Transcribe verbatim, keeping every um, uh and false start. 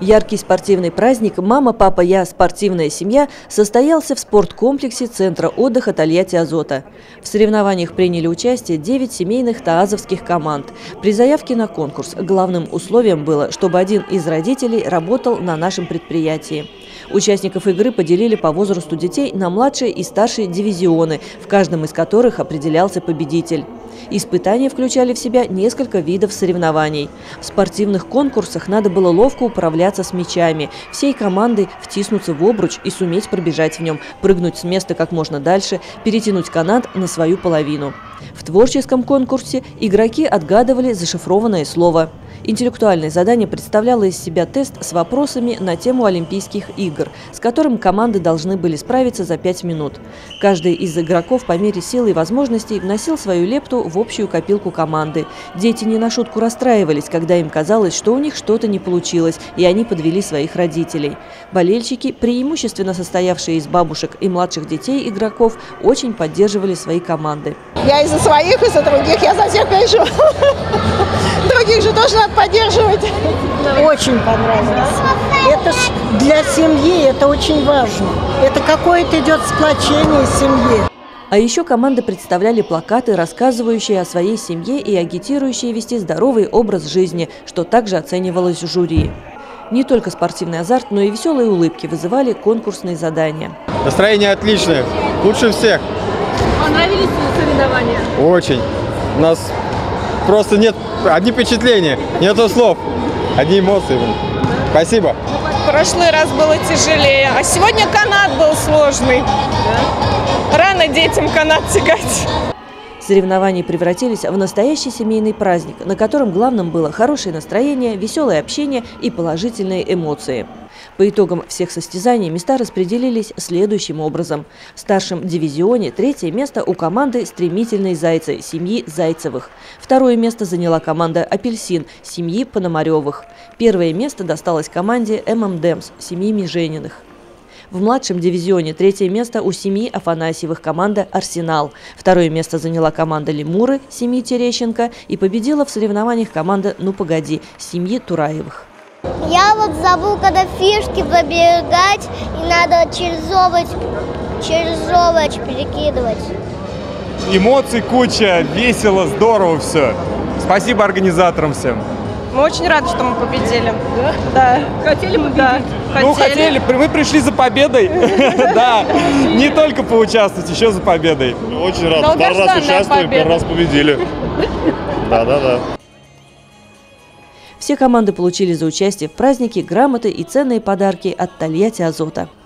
Яркий спортивный праздник «Мама, папа, я. Спортивная семья» состоялся в спорткомплексе Центра отдыха Тольятти Азота. В соревнованиях приняли участие девять семейных таазовских команд. При заявке на конкурс главным условием было, чтобы один из родителей работал на нашем предприятии. Участников игры поделили по возрасту детей на младшие и старшие дивизионы, в каждом из которых определялся победитель. Испытания включали в себя несколько видов соревнований. В спортивных конкурсах надо было ловко управляться с мячами, всей командой втиснуться в обруч и суметь пробежать в нем, прыгнуть с места как можно дальше, перетянуть канат на свою половину. В творческом конкурсе игроки отгадывали зашифрованное слово. Интеллектуальное задание представляло из себя тест с вопросами на тему Олимпийских игр, с которым команды должны были справиться за пять минут. Каждый из игроков по мере сил и возможностей вносил свою лепту в общую копилку команды. Дети не на шутку расстраивались, когда им казалось, что у них что-то не получилось, и они подвели своих родителей. Болельщики, преимущественно состоявшие из бабушек и младших детей игроков, очень поддерживали свои команды. Я и за своих, и за других, я за всех пишу. Других же тоже надо поддерживать. Очень понравилось. Это ж для семьи это очень важно. Это какое-то идет сплочение семьи. А еще команды представляли плакаты, рассказывающие о своей семье и агитирующие вести здоровый образ жизни, что также оценивалось жюри. Не только спортивный азарт, но и веселые улыбки вызывали конкурсные задания. Настроение отличное, лучше всех. Понравились соревнования? Очень. У нас просто нет одни впечатления, нету слов, одни эмоции. Спасибо. В прошлый раз было тяжелее, а сегодня канат был сложный. Да? Рано детям канат тягать. Соревнования превратились в настоящий семейный праздник, на котором главным было хорошее настроение, веселое общение и положительные эмоции. По итогам всех состязаний места распределились следующим образом. В старшем дивизионе третье место у команды «Стремительные зайцы» семьи Зайцевых. Второе место заняла команда «Апельсин» семьи Пономаревых. Первое место досталось команде «эм эм Дэмс» семьи Межениных. В младшем дивизионе третье место у семьи Афанасьевых команда «Арсенал». Второе место заняла команда «Лемуры» семьи Терещенко и победила в соревнованиях команда «Ну погоди» семьи Тураевых. Я вот забыл, когда фишки пробегать, и надо через овощ, через овощ перекидывать. Эмоций куча, весело, здорово все. Спасибо организаторам всем. Мы очень рады, что мы победили. Да? Да. Хотели мы да. Ну, хотели, мы пришли за победой. Да, не только поучаствовать, еще за победой. Очень рад. Второй раз участвуем, первый раз победили. Да-да-да. Все команды получили за участие в празднике грамоты и ценные подарки от Тольятти Азота.